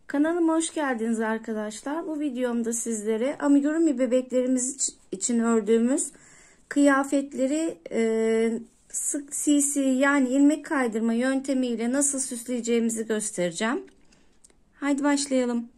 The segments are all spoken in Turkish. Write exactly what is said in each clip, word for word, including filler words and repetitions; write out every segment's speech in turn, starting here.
Kanalıma hoş geldiniz arkadaşlar. Bu videomda sizlere amigurumi bebeklerimiz için ördüğümüz kıyafetleri e, sık C C yani ilmek kaydırma yöntemiyle nasıl süsleyeceğimizi göstereceğim. Haydi başlayalım.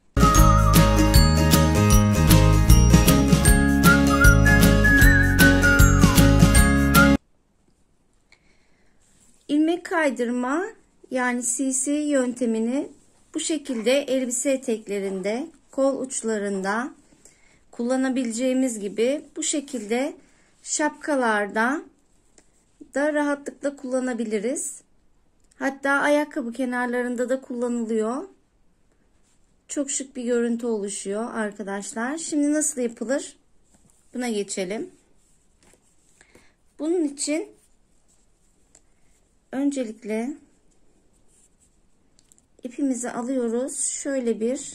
İlmek kaydırma yani C C yöntemini bu şekilde elbise eteklerinde, kol uçlarında kullanabileceğimiz gibi bu şekilde şapkalarda da rahatlıkla kullanabiliriz. Hatta ayakkabı kenarlarında da kullanılıyor. Çok şık bir görüntü oluşuyor arkadaşlar. Şimdi nasıl yapılır? Buna geçelim. Bunun için öncelikle ipimizi alıyoruz. Şöyle bir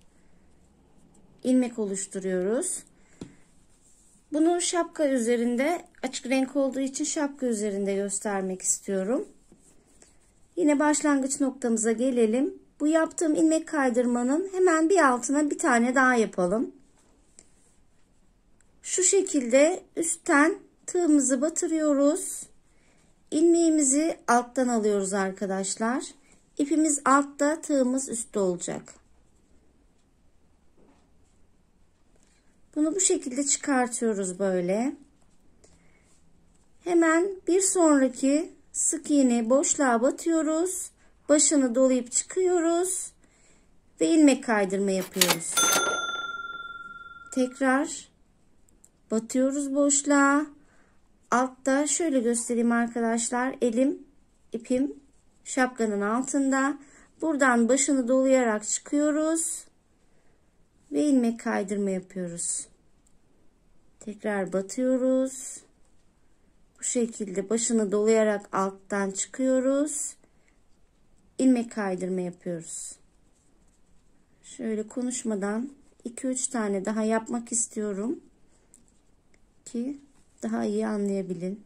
ilmek oluşturuyoruz. Bunu şapka üzerinde, açık renk olduğu için şapka üzerinde göstermek istiyorum. Yine başlangıç noktamıza gelelim. Bu yaptığım ilmek kaydırmanın hemen bir altına bir tane daha yapalım. Şu şekilde üstten tığımızı batırıyoruz. İlmeğimizi alttan alıyoruz arkadaşlar. İpimiz altta, tığımız üstte olacak. Bunu bu şekilde çıkartıyoruz böyle. Hemen bir sonraki sık iğne boşluğa batıyoruz. Başını dolayıp çıkıyoruz ve ilmek kaydırma yapıyoruz. Tekrar batıyoruz boşluğa. Altta şöyle göstereyim arkadaşlar. Elim, ipim şapkanın altında. Buradan başını dolayarak çıkıyoruz ve ilmek kaydırma yapıyoruz. Tekrar batıyoruz. Bu şekilde başını dolayarak alttan çıkıyoruz. İlmek kaydırma yapıyoruz. Şöyle konuşmadan iki üç tane daha yapmak istiyorum ki daha iyi anlayabilin.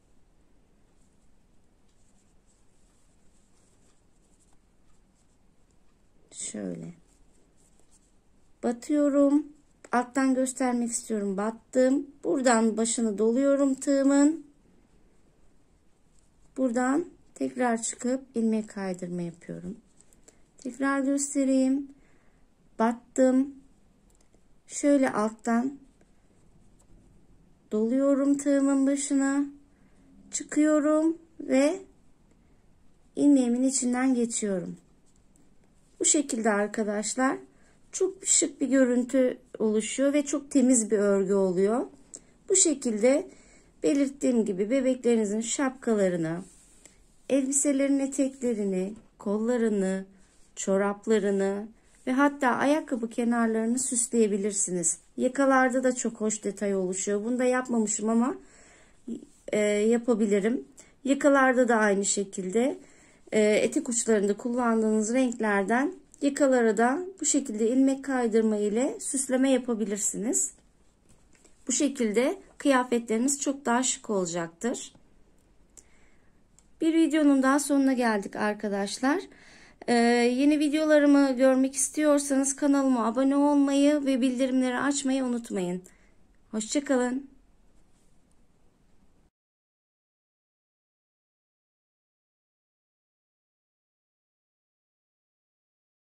Şöyle batıyorum, alttan göstermek istiyorum, battım, buradan başını doluyorum tığımın, buradan tekrar çıkıp ilmek kaydırma yapıyorum. Tekrar göstereyim, battım, şöyle alttan doluyorum tığımın başına, çıkıyorum ve ilmeğimin içinden geçiyorum. Bu şekilde arkadaşlar çok şık bir görüntü oluşuyor ve çok temiz bir örgü oluyor. Bu şekilde belirttiğim gibi bebeklerinizin şapkalarını, elbiselerin eteklerini, kollarını, çoraplarını ve hatta ayakkabı kenarlarını süsleyebilirsiniz. Yakalarda da çok hoş detay oluşuyor. Bunu da yapmamışım ama e, yapabilirim. Yakalarda da aynı şekilde etek uçlarında kullandığınız renklerden yakalara da bu şekilde ilmek kaydırma ile süsleme yapabilirsiniz. Bu şekilde kıyafetleriniz çok daha şık olacaktır. Bir videonun daha sonuna geldik arkadaşlar. Ee, yeni videolarımı görmek istiyorsanız kanalıma abone olmayı ve bildirimleri açmayı unutmayın. Hoşça kalın.